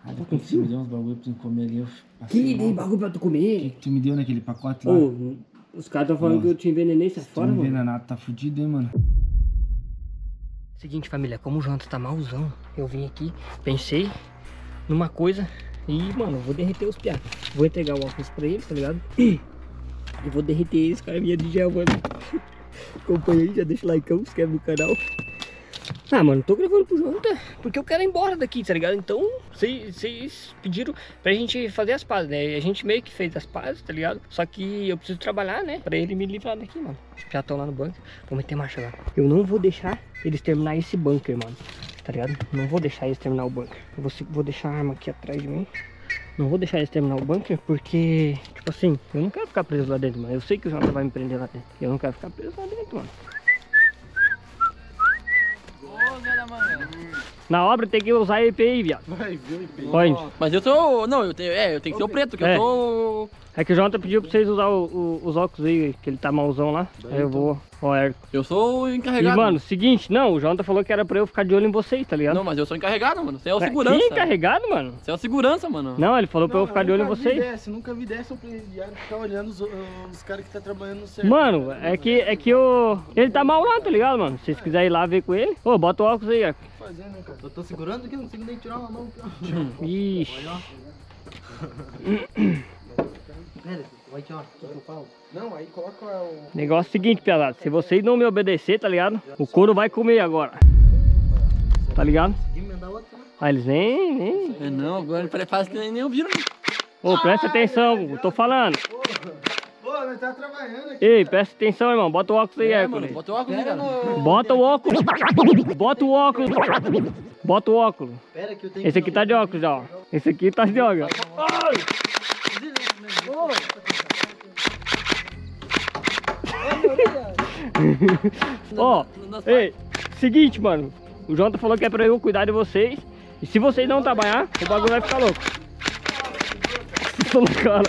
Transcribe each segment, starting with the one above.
Ah, depois que você me deu uns bagulho pra tu comer ali, eu Que dei bagulho pra tu O que comer? que tu me deu naquele pacote lá? Ô, os caras tão falando que eu te envenenei, sai Tu fora, mano. envenenado, tá fudido, hein, mano? Seguinte, família, como o Jonathan tá malzão, eu vim aqui, pensei numa coisa e, mano, eu vou derreter os piados. Vou entregar o óculos pra ele, tá ligado? E vou derreter eles, cara, minha de gel, mano. Acompanha aí, já deixa o like, se inscreve no canal. Ah, mano, tô gravando pro Jonathan porque eu quero ir embora daqui, tá ligado? Então, vocês pediram pra gente fazer as pazes, né? A gente meio que fez as pazes, tá ligado? Só que eu preciso trabalhar, né? Pra ele me livrar daqui, mano. Já estão lá no bunker. Vou meter marcha lá. Eu não vou deixar eles terminar esse bunker, mano. Tá ligado? Não vou deixar eles terminar o bunker. Eu vou deixar a arma aqui atrás de mim. Não vou deixar eles terminar o bunker porque, tipo assim, eu não quero ficar preso lá dentro, mano. Eu sei que o Jonathan vai me prender lá dentro. Eu não quero ficar preso lá dentro, mano. Na obra tem que usar EPI, viado. Vai ver o IP. Pode. Mas eu sou... Não, eu tenho que ser o preto, que eu sou... É que o Jonathan pediu pra vocês usar os óculos aí, que ele tá malzão lá. Aí eu vou. Ó, Eu sou o E, encarregado. mano, seguinte, não, o Jonathan falou que era pra eu ficar de olho em vocês, tá ligado? Não, mas eu sou encarregado, mano. Você é o segurança. Que encarregado, mano? Você é o segurança, mano. Não, ele falou pra eu ficar de olho em vocês. Nunca vi dessa um presidiário ficar olhando os caras que tá trabalhando no certo. Mano, é que ele tá mal lá, tá ligado, mano? Se vocês quiserem ir lá ver com ele. Ô, bota o óculos aí, ó. Fazendo, né, cara? Eu tô segurando aqui, não consigo nem tirar uma mão. Ixi. Pera, vai tirar. O que eu falo? Não, aí coloca o... Negócio seguinte, pesado. Se vocês não me obedecer, tá ligado? O couro vai comer agora. Tá ligado? Ah, eles nem. É, não, agora parece que nem ouviram. Ô, presta atenção, eu tô falando. Pô, nós tá trabalhando aqui. Ei, presta atenção, irmão. Bota o óculos aí, Hércules. Bota o óculos, cara. Bota o óculos. Bota o óculos. Bota o óculos. Pera que eu tenho Esse aqui tá de óculos, ó. Esse aqui tá de óculos. Ó, ei, seguinte, mano. O Jonathan falou que é pra eu cuidar de vocês. E se vocês não trabalhar, o bagulho vai ficar louco. Tô na cara.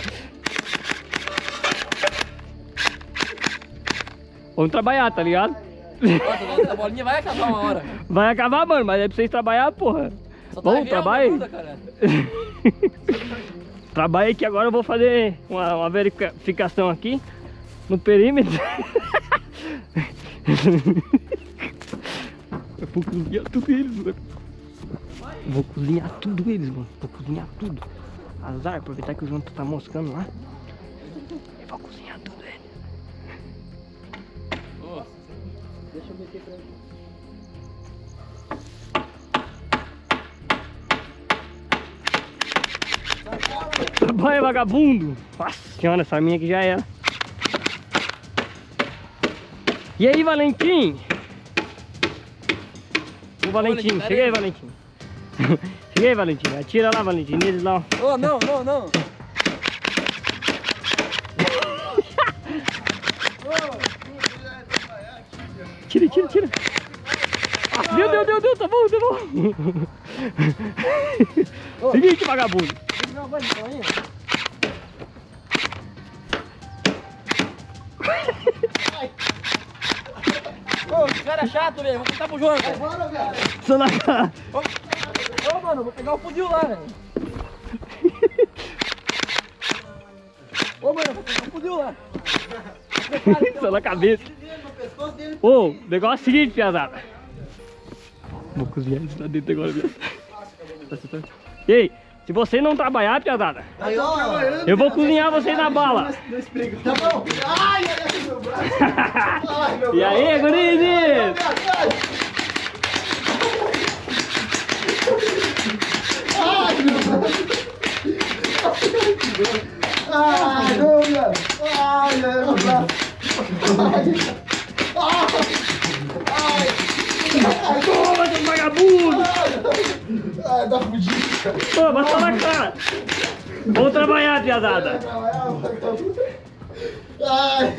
Vamos trabalhar, tá ligado? Nossa, a bolinha vai acabar uma hora. Vai acabar, mano, mas é pra vocês trabalhar, porra. Só tá Bom, vendo, trabalhe. ajuda, cara. Trabalhe que agora eu vou fazer uma verificação aqui no perímetro. Eu vou cozinhar tudo eles, mano. Vou cozinhar tudo eles, mano. Vou cozinhar tudo. Azar, aproveitar que o Jonathan tá moscando lá. Eu vou cozinhar tudo eles. Deixa eu meter pra ele. Trabalha, vagabundo. Nossa senhora, essa minha aqui já era. E aí, Valentim? Ô, Valentim, chega aí, Valentim. Chega aí, Valentim. Atira lá, Valentim, neles lá, ó. Oh, não, não, não. Tira, tira, tira. Ah, deu, tá bom, tá bom. Seguinte, vagabundo. Ô, esse cara é chato, velho. Vou contar pro João, cara. Bora, velho. Só na cara. Ô, mano, vou pegar o fuzil lá, velho. Ô, mano, vou pegar o fuzil lá. Só na cabeça. Ô, o negócio é o seguinte, piazada. Vou cozinhar isso lá dentro agora, viado. Ei, se você não trabalhar, piazada, Aí, ó, eu vou cozinhar vocês na bala. tá bom. Ai, ai, meu braço. Ai, meu E aí, gurizes? Ai, não, velho. Ai, meu braço. Toma, seu vagabundo! Ai, tá fudido, cara. Pô, bota na cara! Vamos trabalhar, piazada! Ai.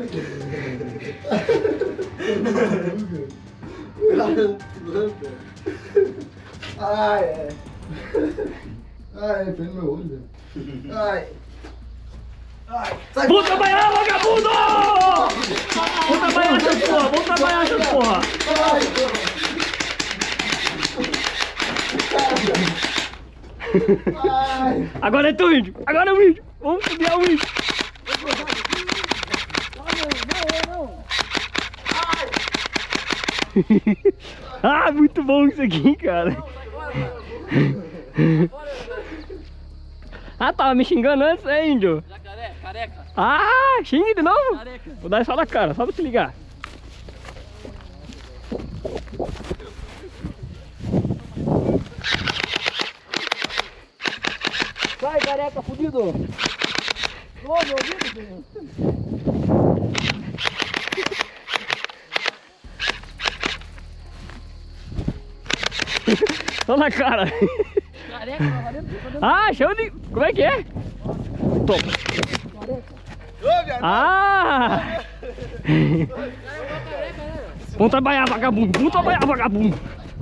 Ai, é. Ai, foi no meu olho, velho. Ai. Ai. Sai Vamos trabalhar, vagabundo! Vamos trabalhar, essas porra! Vamos trabalhar, essas porra! Ai, Agora é tu, índio. Agora é o índio. Vamos subir ao índio. Ah, muito bom isso aqui, cara. Ah, tava me xingando antes, hein, índio? Jacaré, careca. Ah, xingue de novo? Careca. Vou dar só na cara, só pra te ligar. Sai, careca, fudido. Ô, meu ouvido, Só na cara. Careca, Ah, show de... Como é que é? Toma. Ah! Vamos trabalhar, vagabundo. Vamos trabalhar, vagabundo.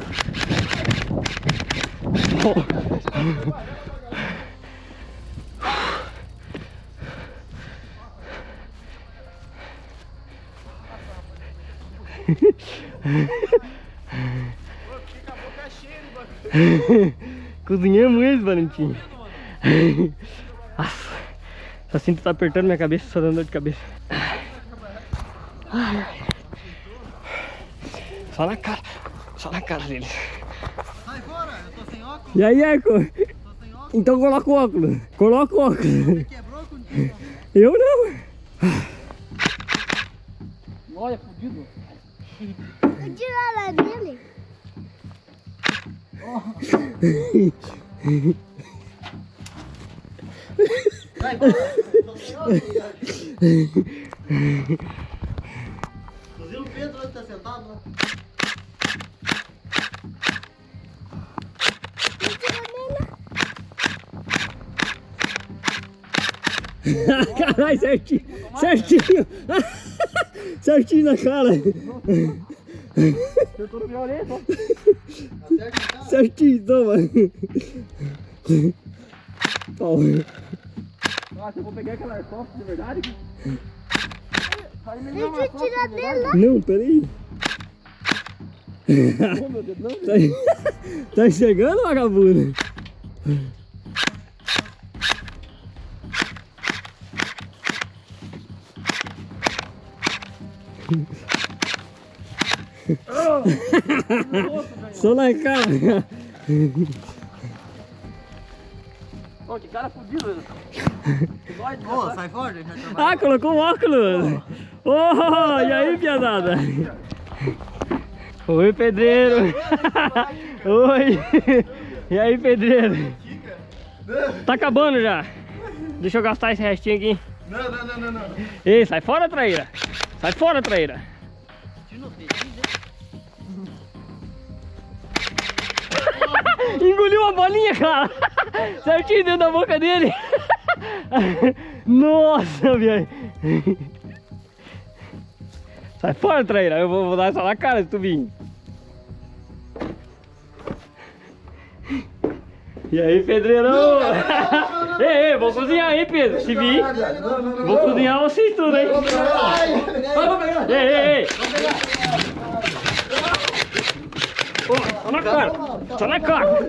Cozinhamos isso, Valentim. Nossa, essa cinta tá apertando minha cabeça, só dando dor de cabeça. Só na cara deles. Sai fora, eu tô sem óculos. E aí, Eco? Tô sem óculos. Então coloca o óculos. Coloca o óculos. Você quebrou contigo? Eu não. olha, fudido. Eu tiro a dele. Sai fora, tô sem óculos. Inclusive o Pedro onde tá sentado lá. Caralho, certinho. Certinho. Certinho na cara. Eu tô no meu orelha, só. Acerta o cara. Certinho, toma. Toma. Nossa, eu vou pegar aquela airsoft de verdade. Deixa eu tirar dela. Não, peraí. Oh, meu Deus, não. Tá enxergando, vagabundo? Só na cara. Ô, que cara fudido. Dói, Ô, sai fora, gente. vai trabalhar. Ah, colocou um óculos. Oh, e aí, piazada? Oi, pedreiro. Oi. E aí, pedreiro? Tá acabando já. Deixa eu gastar esse restinho aqui. Não. Ei, sai fora, traíra. Sai fora, traíra. Engoliu uma bolinha, cara. Certinho dentro da boca dele. Nossa, velho. Sai fora, traíra. Eu vou dar só na cara se tu vir. E aí, pedreirão? Ei, vou cozinhar, hein, Pedro? Se vir, vou cozinhar vocês tudo, hein? Ei. Ó, só na cara. Só na cara.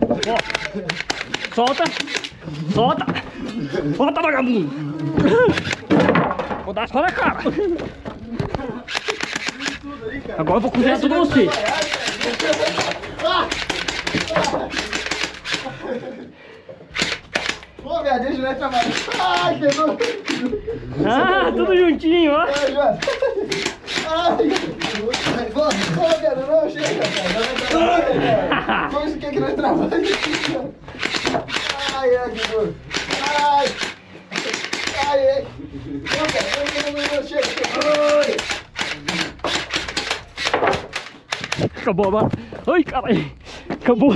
Ó. Solta. Solta, vagabundo. Vou dar só na cara. Agora eu vou cozinhar tudo você. Pô, velho, deixa eu trabalhar. Ai, quebrou. Ah, tudo juntinho, ó. Ai, pô, velho, não, chega, cara. Como isso que nós trabalhamos? Ai, que dor. Ai. Pô, velho, não, chega. Acabou a bala. Ai, caralho. Acabou.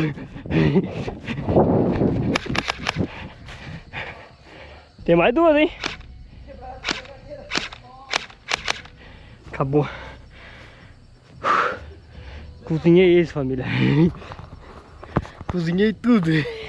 Tem mais duas, hein? Acabou. Cozinhei esse, família. Cozinhei tudo.